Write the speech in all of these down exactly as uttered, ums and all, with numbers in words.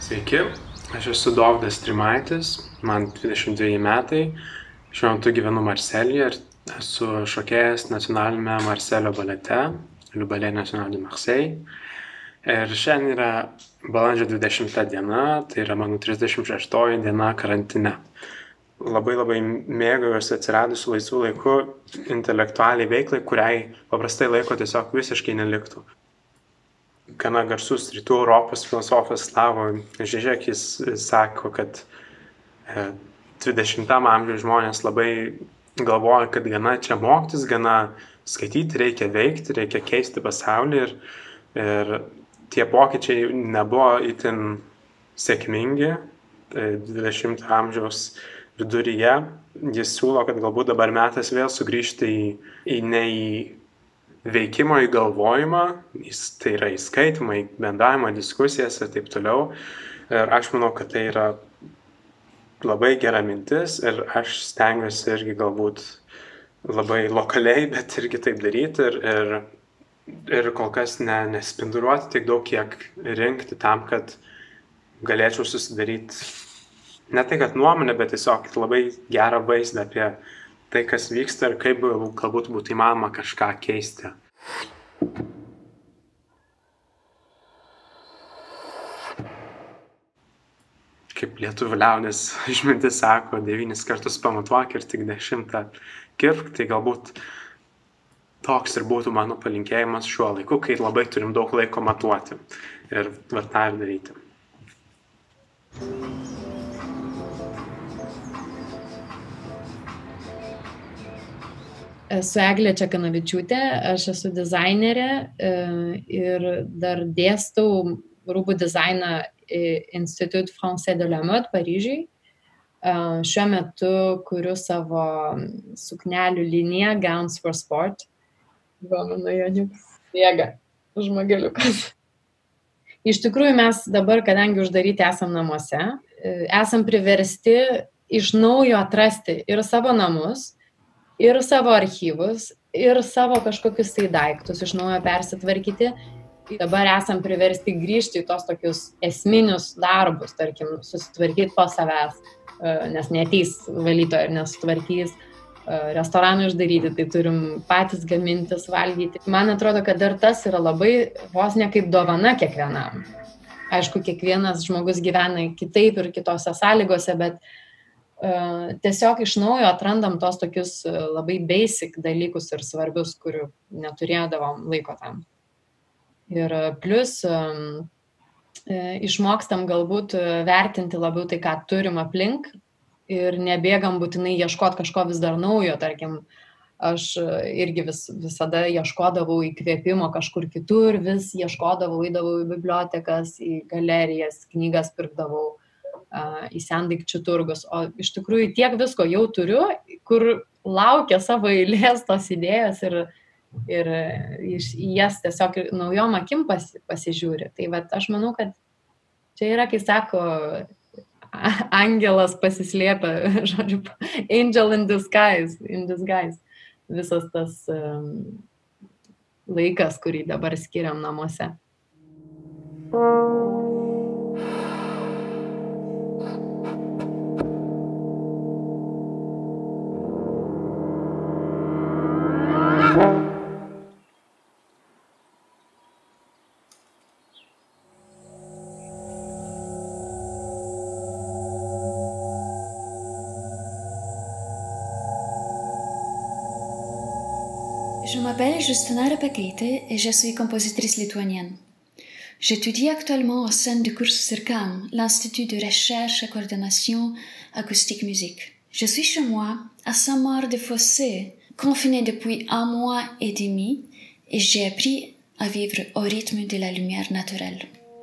Sveiki, aš esu Dovydas Trimaitis, man dvidešimt dveji metai, šiuo metu gyvenu Marselyje ir esu šokėjas nacionalinėme Marselio balete, Le Ballet National de Marseille. Ir šiandien yra balandžio dvidešimta diena, tai yra mano trisdešimt šeštoji diena karantine. Labai labai mėgaujuosi atsiradusiu laisvų laiku intelektualiai veiklai, kuriai paprastai laiko tiesiog visiškai neliktų. Gana garsus rytų Europos filosofas Slavoj Žižekis sako, kad dvidešimtam amžiuje žmonės labai galvoja, kad gana čia mokytis, gana skaityti, reikia veikti, reikia keisti pasaulį ir, ir tie pokyčiai nebuvo itin sėkmingi dvidešimto amžiaus viduryje. Jis siūlo, kad galbūt dabar metas vėl sugrįžti į, į ne į veikimo, į galvojimą, tai yra į skaitimą, į bendravimą, diskusijas ir taip toliau. Ir aš manau, kad tai yra labai gera mintis ir aš stengiuosi irgi galbūt labai lokaliai, bet irgi taip daryti ir, ir, ir kol kas ne, nespinduliuoti tiek daug, kiek rinkti tam, kad galėčiau susidaryti ne tai, kad nuomonę, bet tiesiog labai gerą vaizdą apie tai, kas vyksta ir kaip galbūt būtų įmanoma kažką keisti. Kaip lietuvių liaudies išmintis sako, devynis kartus pamatuok ir tik dešimtą kirpk, tai galbūt toks ir būtų mano palinkėjimas šiuo laiku, kai labai turim daug laiko matuoti ir verta ir daryti. Esu Eglė Čekanavičiūtė, aš esu dizainerė ir dar dėstau rūbų dizainą Institut Français de la Mode Paryžiui. Šiuo metu kuriu savo suknelių liniją Gowns for Sport. Va, mano Joniukas bėga, žmogeliukas. Iš tikrųjų mes dabar, kadangi uždaryti esam namuose, esam priversti iš naujo atrasti ir savo namus, ir savo archyvus, ir savo kažkokius tai daiktus iš naujo persitvarkyti. Dabar esam priversti grįžti į tos tokius esminius darbus, tarkim, susitvarkyti po savęs, nes neateis valytoja ir nesutvarkys, restoranų uždaryti, tai turim patys gamintis, valgyti. Man atrodo, kad dar tas yra labai vos ne kaip dovana kiekvienam. Aišku, kiekvienas žmogus gyvena kitaip ir kitose sąlygose, bet Uh, tiesiog iš naujo atrandam tos tokius uh, labai basic dalykus ir svarbius, kurių neturėdavom laiko tam. Ir uh, plus um, uh, išmokstam galbūt uh, vertinti labiau tai, ką turim aplink ir nebėgam būtinai ieškoti kažko vis dar naujo. Tarkim, aš uh, irgi vis, visada ieškodavau įkvėpimo kažkur kitur, vis ieškodavau, eidavau į bibliotekas, į galerijas, knygas pirkdavau, į sendaikčių turgus, o iš tikrųjų tiek visko jau turiu, kur laukia savo eilės tos idėjos ir, ir į jas tiesiog naujom akim pasi, pasižiūri. Tai vat, aš manau, kad čia yra, kai sako, angelas pasislėpia, žodžiu, angel in disguise, in disguise. Visas tas um, laikas, kurį dabar skiriam namuose. Je m'appelle Justina Repakaite et je suis compositrice lituanienne. J'étudie actuellement au sein du cursus CIRCAM, l'Institut de recherche et coordination acoustique musique. Je suis chez moi, à Saint-Maur-des-Fossés, confinée depuis un mois et demi, et j'ai appris à vivre au rythme de la lumière naturelle.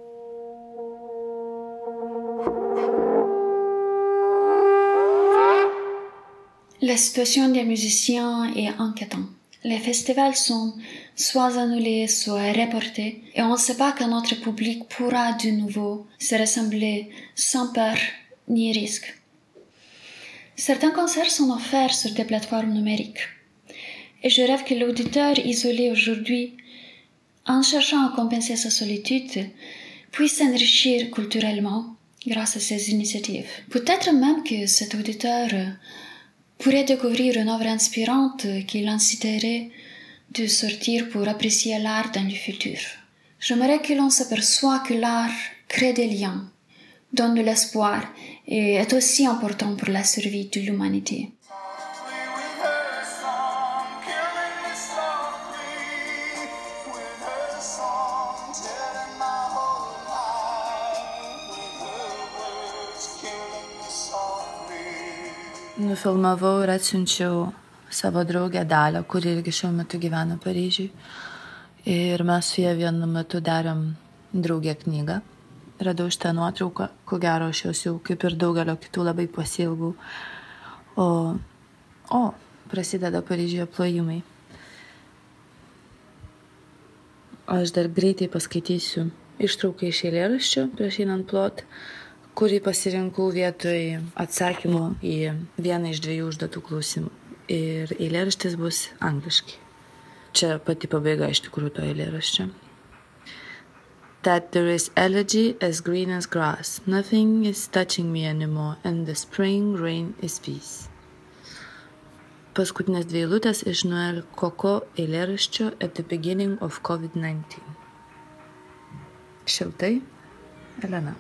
La situation des musiciens est inquiétante. Les festivals sont soit annulés, soit reportés, et on ne sait pas quand notre public pourra de nouveau se rassembler sans peur ni risque. Certains concerts sont offerts sur des plateformes numériques, et je rêve que l'auditeur isolé aujourd'hui, en cherchant à compenser sa solitude, puisse s'enrichir culturellement grâce à ces initiatives. Peut-être même que cet auditeur pourrait découvrir une œuvre inspirante qui l'inciterait de sortir pour apprécier l'art dans le futur. J'aimerais que l'on s'aperçoive que l'art crée des liens, donne de l'espoir et est aussi important pour la survie de l'humanité. Nufilmavau ir atsiunčiau savo draugę Dalią, kuri irgi šiuo metu gyvena Paryžiui. Ir mes su ja vienu metu darėm draugę knygą. Radau šitą nuotrauką, ko gero aš jos jau kaip ir daugelio kitų labai pasiilgau. O, o prasideda Paryžiuje plojimai. Aš dar greitai paskaitysiu ištrauką iš eilėraščio prieš einant plot, kurį pasirinkau vietoj atsakymų į vieną iš dviejų užduotų klausimų. Ir eilėraštis bus angliškai. Čia pati pabaiga iš tikrųjų to eilėraščio. That there is elegy as green as grass. Nothing is touching me anymore, and the spring rain is peace. Paskutinės dvi eilutės iš Noel Koko eilėraščio At the beginning of covid nineteen. Šiltai, Elena.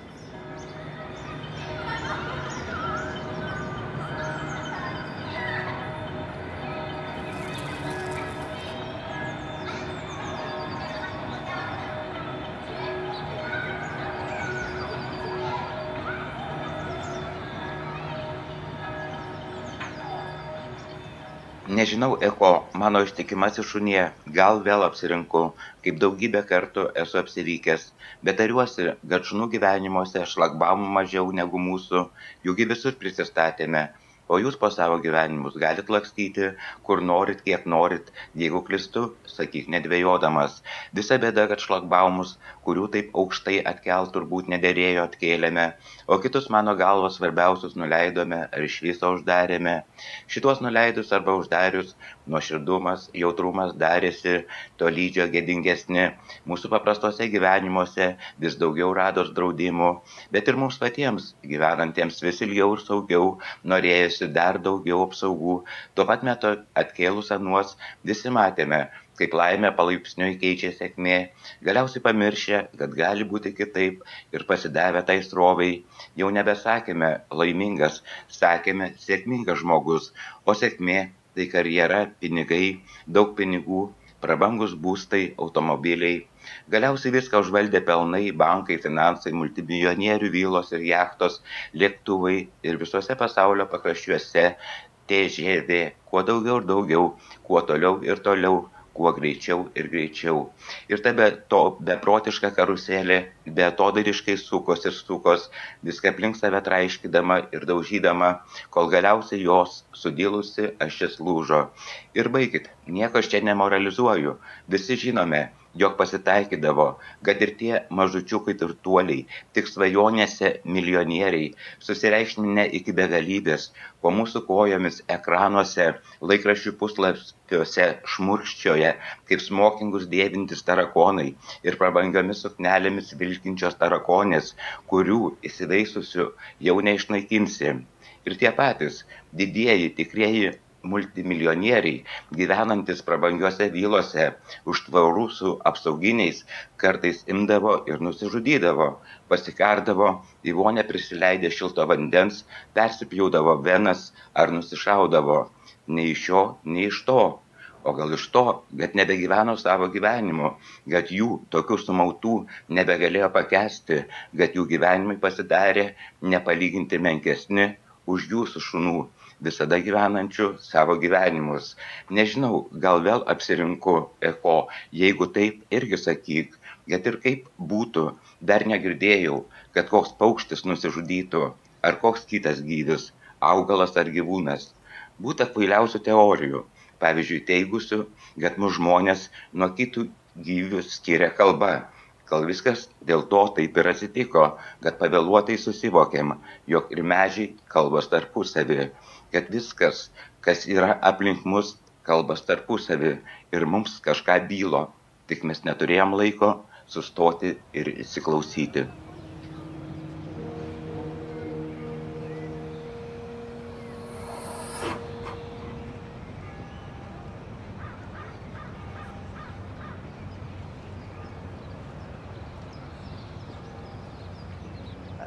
Nežinau, Eko, mano ištikimasis šunie, gal vėl apsirinku, kaip daugybę kartų esu apsivykęs, bet tariuosi, kad šunų gyvenimuose šlagbaumų mažiau negu mūsų, jūgi visur prisistatėme, o jūs po savo gyvenimus galit lakstyti, kur norit, kiek norit, jeigu klistu, sakyk nedvejodamas. Visa bėda, kad šlagbaumus, kurių taip aukštai atkelt turbūt nederėjo atkėlėme, o kitus mano galvos svarbiausius nuleidome ar iš viso uždarėme. Šitos nuleidus arba uždarius, nuoširdumas, jautrumas darėsi tolydžio gėdingesni. Mūsų paprastose gyvenimuose vis daugiau rados draudimų, bet ir mums patiems, gyvenantiems vis ilgiau ir saugiau, norėjusi dar daugiau apsaugų. Tuo pat metu atkėlus anuos visi matėme, kaip laimė palaipsniui keičia sėkmė, galiausiai pamiršę, kad gali būti kitaip ir pasidavę tai sroviai, jau nebesakėme laimingas, sakėme sėkmingas žmogus, o sėkmė tai karjera, pinigai, daug pinigų, prabangus būstai, automobiliai. Galiausiai viską užvaldė pelnai, bankai, finansai, multimilijonierių vilos ir jachtos, lėktuvai ir visuose pasaulio pakraščiuose T G V, kuo daugiau ir daugiau, kuo toliau ir toliau, kuo greičiau ir greičiau. Ir ta be to beprotiška karuselė, beatodariškai sukos ir sukos, viską aplink save traiškydama ir daužydama, kol galiausiai jos sudilusi ašis lūžo. Ir baikit, nieko aš čia nemoralizuoju, visi žinome, jog pasitaikydavo, kad ir tie mažučiukai turtuoliai, tik svajonėse milijonieriai, susireikšminę iki begalybės, po mūsų kojomis ekranuose, laikraščių puslapiuose šmurkščioje, kaip smokingus dėvintis tarakonai ir prabangiomis suknelėmis vilkinčios tarakonės, kurių įsiveisusių jau neišnaikinsi. Ir tie patys, didieji, tikrieji multimilijonieriai, gyvenantis prabangiuose vilose, už tvorų su apsauginiais, kartais imdavo ir nusižudydavo, pasikardavo, į vonę prisileidę šilto vandens, persipjaudavo venas ar nusišaudavo. Nei iš šio, nei iš to. O gal iš to, kad nebegyveno savo gyvenimu, kad jų tokių sumautų nebegalėjo pakęsti, kad jų gyvenimai pasidarė nepalyginti menkesni už jūsų šunų, visada gyvenančių savo gyvenimus. Nežinau, gal vėl apsirinku, Eko, jeigu taip irgi sakyk, kad ir kaip būtų, dar negirdėjau, kad koks paukštis nusižudytų, ar koks kitas gyvis, augalas ar gyvūnas. Būta kvailiausių teorijų, pavyzdžiui, teigusių, kad mus žmonės nuo kitų gyvių skiria kalba. Gal viskas dėl to taip ir atsitiko, kad pavėluotai susivokėm, jog ir medžiai kalbas tarpusavį, kad viskas, kas yra aplink mus, kalbas tarpusavį ir mums kažką bylo, tik mes neturėjom laiko sustoti ir įsiklausyti.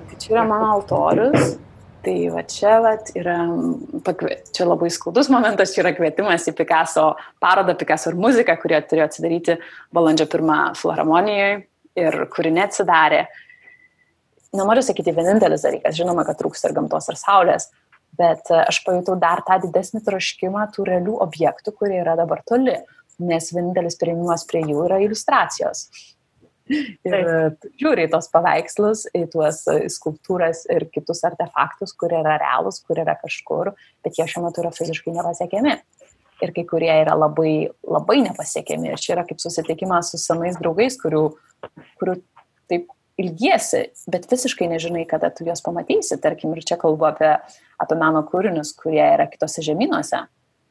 Tai čia yra mano altorius. Tai va čia va yra, čia labai skaudus momentas, čia yra kvietimas į Picasso parodą Picasso ir muzika, kurie turėjo atsidaryti balandžio pirmą Filharmonijoje ir kuri neatsidarė. Nenoriu sakyti vienintelis dalykas, žinoma, kad trūksta ir gamtos ir saulės, bet aš pajutau dar tą didesnį troškimą tų realių objektų, kurie yra dabar toli, nes vienintelis prieimimas prie jų yra iliustracijos. Ir žiūri į tos paveikslus, į tuos skulptūras ir kitus artefaktus, kurie yra realūs, kurie yra kažkur, bet jie šiuo metu yra fiziškai nepasiekiami. Ir kai kurie yra labai, labai nepasiekiami. Ir čia yra kaip susitikimas su senais draugais, kurių, kurių taip ilgiesi, bet visiškai nežinai, kada tu juos pamatysi. Tarkim, ir čia kalbu apie, apie meno kūrinius, kurie yra kitose žemynuose.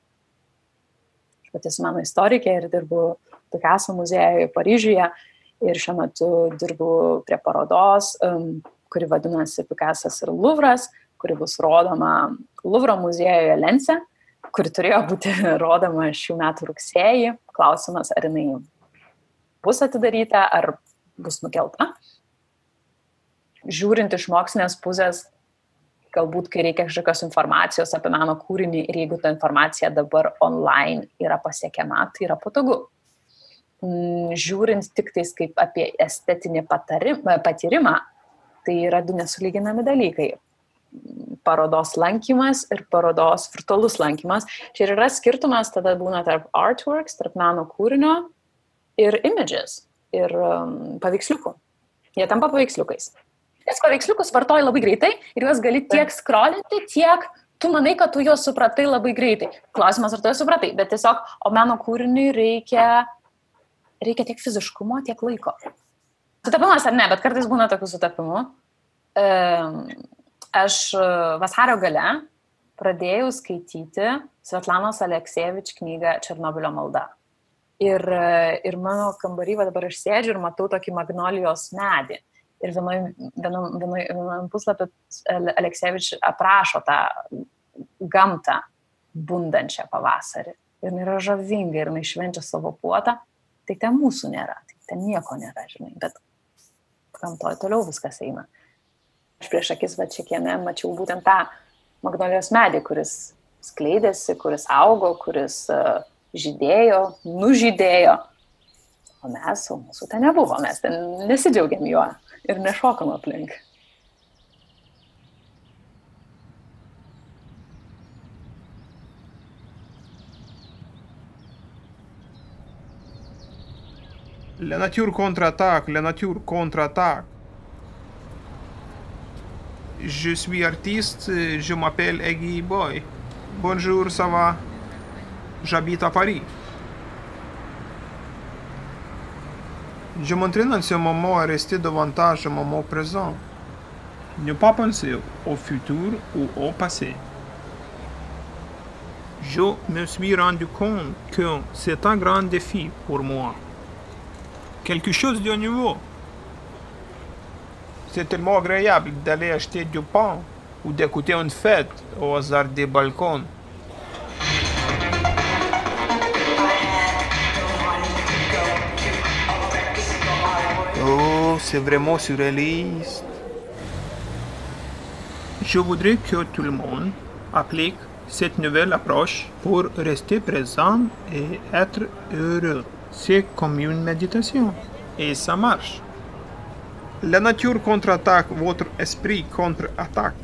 Aš pati esu meno istorikė ir dirbu Picasso muziejuje Paryžiuje. Ir šiuo metu dirbu prie parodos, um, kuri vadinasi Picassas ir Luvras, kuri bus rodoma Luvro muziejuje Lense, kuri turėjo būti rodoma šių metų rugsėjį. Klausimas, ar jinai bus atidaryta, ar bus nukelta. Žiūrint iš mokslinės pusės, galbūt, kai reikia kažkokios informacijos apie meno kūrinį ir jeigu ta informacija dabar online yra pasiekiama, tai yra patogu. Žiūrint tik tais kaip apie estetinį patarimą, patyrimą, tai yra du nesulyginami dalykai. Parodos lankymas ir parodos virtualus lankymas. Čia yra skirtumas tada būna tarp artworks, tarp meno kūrinio ir images, ir um, paveiksliukų. Jie tampa paveiksliukais. Nes paveiksliukus vartoji labai greitai ir juos gali tiek scrollinti, tiek tu manai, kad tu juos supratai labai greitai. Klausimas, ar tu juos supratai, bet tiesiog, o meno kūriniui reikia reikia tiek fiziškumo, tiek laiko. Sutapimas ar ne, bet kartais būna tokių sutapimų. Aš vasario gale pradėjau skaityti Svetlanos Aleksejevič knygą Černobylio malda. Ir, ir mano kambarį dabar aš sėdžiu ir matau tokį magnolijos medį. Ir vienoj, vienoj, vienoj, vienoj puslapį Aleksejevič aprašo tą gamtą bundančią pavasarį. Ir jinai yra žavinga ir jinai švenčia savo puotą. Tai ten mūsų nėra, tai ten nieko nėra, žinai, bet gamtoj toliau viskas eina. Aš prieš akis va čia kieme mačiau būtent tą magnolijos medį, kuris skleidėsi, kuris augo, kuris uh, žydėjo, nužydėjo. O mes, o mūsų ten nebuvo, mes ten nesidžiaugiam juo ir nešokom aplink. La nature contre-attaque, la nature contre-attaque. Je suis artiste, je m'appelle Eggy Boy. Bonjour, ça va? J'habite à Paris. Je m'entraîne en ce moment à rester davantage au moment présent. Ne pas penser au futur ou au passé. Je me suis rendu compte que c'est un grand défi pour moi. Quelque chose de nouveau. C'est tellement agréable d'aller acheter du pain ou d'écouter une fête au hasard des balcons. Oh, c'est vraiment surréaliste. Je voudrais que tout le monde applique cette nouvelle approche pour rester présent et être heureux. C'est comme une méditation. Et ça marche. La nature contre-attaque, votre esprit contre-attaque.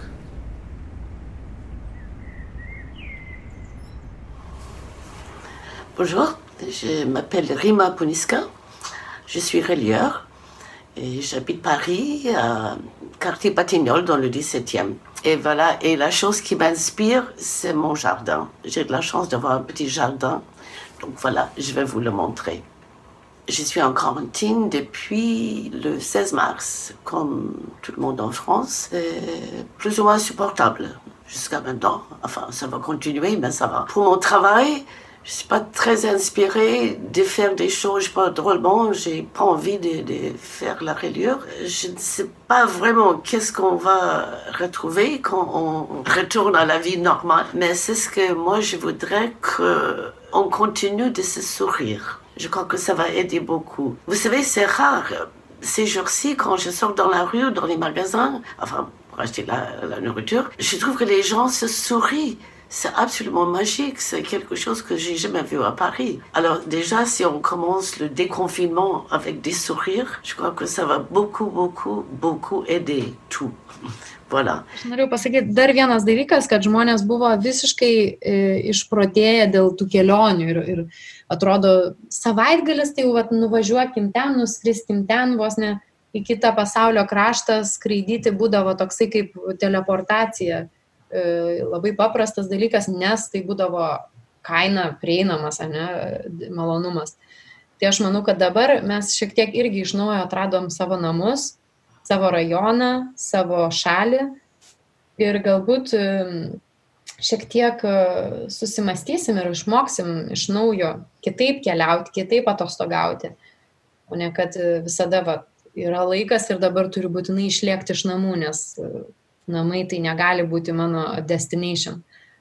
Bonjour, je m'appelle Rima Puniska. Je suis relieur et j'habite Paris, à quartier Batignolles, dans le dix-septième. Et voilà, et la chose qui m'inspire, c'est mon jardin. J'ai de la chance d'avoir un petit jardin. Donc voilà, je vais vous le montrer. Je suis en quarantaine depuis le seize mars, comme tout le monde en France. C'est plus ou moins supportable jusqu'à maintenant. Enfin, ça va continuer, mais ça va. Pour mon travail, je ne suis pas très inspirée de faire des choses pas drôlement. Je n'ai pas envie de, de faire la reliure. Je ne sais pas vraiment qu'est-ce qu'on va retrouver quand on retourne à la vie normale. Mais c'est ce que moi, je voudrais qu'on continue de se sourire. Je crois que ça va aider beaucoup. Vous savez, c'est rare. ces jours-ci, quand je sors dans la rue, dans les magasins, enfin, pour acheter la, la nourriture, je trouve que les gens se sourient. C'est absolument magique, c'est quelque chose que j'ai jamais vu à Paris. Alors déjà, si on commence le déconfinement avec des sourires, je crois que ça va beaucoup, beaucoup, beaucoup aider tout. Voilà. Aš norėjau pasakyti dar vienas dalykas, kad žmonės buvo visiškai e, išprotėję dėl tų kelionių ir, ir atrodo, savaitgalis tai jau vat, nuvažiuokim ten, nuskriskim ten, vos ne į kitą pasaulio kraštą skraidyti būdavo toksai kaip teleportacija. Labai paprastas dalykas, nes tai būdavo kaina prieinamas, ne, malonumas. Tai aš manau, kad dabar mes šiek tiek irgi iš naujo atradom savo namus, savo rajoną, savo šalį ir galbūt šiek tiek susimastysim ir išmoksim iš naujo kitaip keliauti, kitaip atostogauti. O ne kad visada va, yra laikas ir dabar turiu būtinai išlėkti iš namų, nes namai tai negali būti mano destination.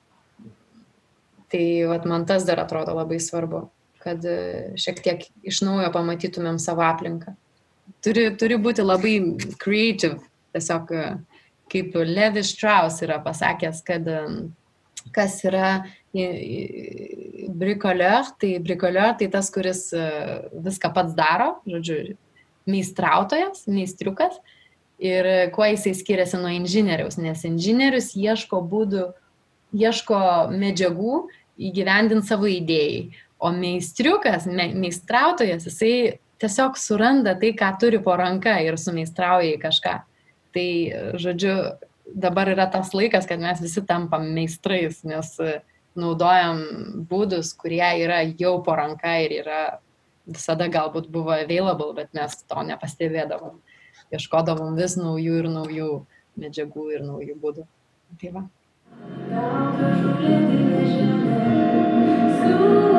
Tai vat, man tas dar atrodo labai svarbu, kad šiek tiek iš naujo pamatytumėm savo aplinką. Turi, turi būti labai creative, tiesiog kaip Levi Strauss yra pasakęs, kad kas yra bricoleur, tai bricoleur tai tas, kuris viską pats daro, žodžiu, meistrautojas, meistriukas. Ir kuo jisai skiriasi nuo inžinieriaus, nes inžinierius ieško būdų, ieško medžiagų įgyvendinti savo idėjai, o meistriukas, me, meistrautojas, jisai tiesiog suranda tai, ką turi po ranka ir sumeistrauja į kažką. Tai, žodžiu, dabar yra tas laikas, kad mes visi tampam meistrais, nes naudojam būdus, kurie yra jau po ranka ir yra visada galbūt buvo available, bet mes to nepastebėdavom. Ieškodavom vis naujų ir naujų medžiagų ir naujų būdų. Tai va.